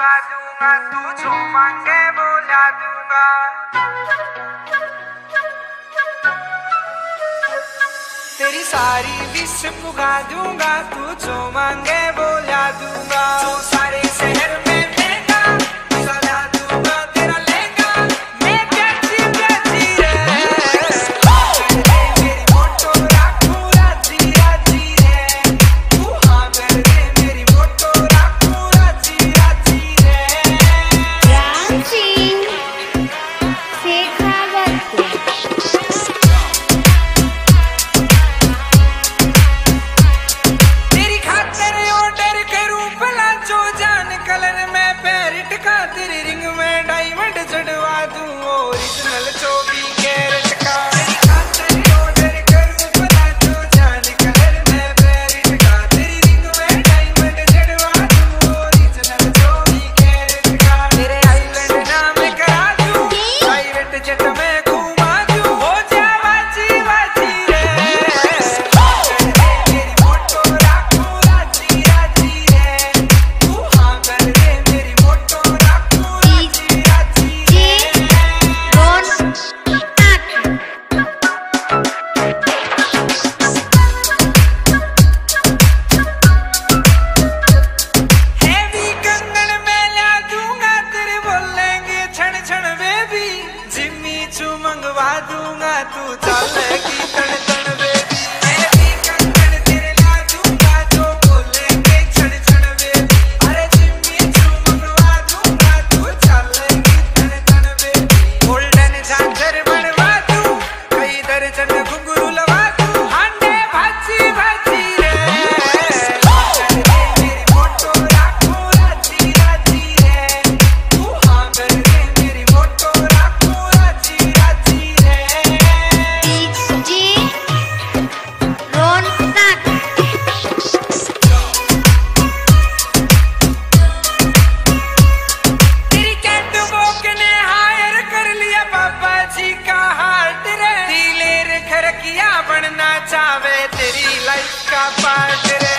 पुगा दूंगा, तू जो मांगे वो ला दूंगा। तेरी सारी विश पुगा दूंगा, तू जो मांगे वो ला दूंगा। जो सारे शहर में महंगा ला दूंगा, तेरा लहंगा मैं प्याची प्याची रे। मेरी फोटो रखूं राजी राजी रे। तू हाँ कर दे मेरी फोटो रखूं राजी राजी रे। रांची शेखावत तेरी खातिर ऑर्डर करूं भला जो जान कलर में पैरेट का, तेरी रिंग में डायमंड चढ़वा दूं ओरिजिनल 24 कैरेट का। तेरी खातिर ऑर्डर करूं भला जो जान कलर में पैरेट का, तेरी रिंग में डायमंड चढ़वा दूं ओरिजिनल 24 कैरेट का। तेरे आइलैंड नाम करा दूं, प्राइवेट जेट में घुमा दूं, हो जा बाजी बाजी रे। मेरी फोटो रखूं राजी राजी रे। तू हाँ कर दे मेरी फोटो रखूं राजी राजी रे। हेवी कंगन में ला दूंगा, तेरे बोलेंगे छण छण बेबी। जिम्मी चू मंगवा दूंगा, तू चलेगी तन तन बेबी। हेवी कंगन तेरे ला दूंगा, जो बोलेंगे छण छण बेबी। अरे जिम्मी चू मंगवा दूंगा, तू चलेगी तन तन बेबी। गोल्डन झांझर बनवा दूं, कई दर्जन घुंघरू लगा दूं, हांडे भाजी भाजी रे। मेरी फोटो रखूं राजी राजी रे। तू हाँ कर दे मेरी फोटो रखूं राजी राजी रे। जी रोनक तेरी कैटवॉक ने हायर कर लिया बाबा जी का हार्ट रे। दिलेर खरकिया बनना चाहे तेरी लाइफ का पार्ट रे।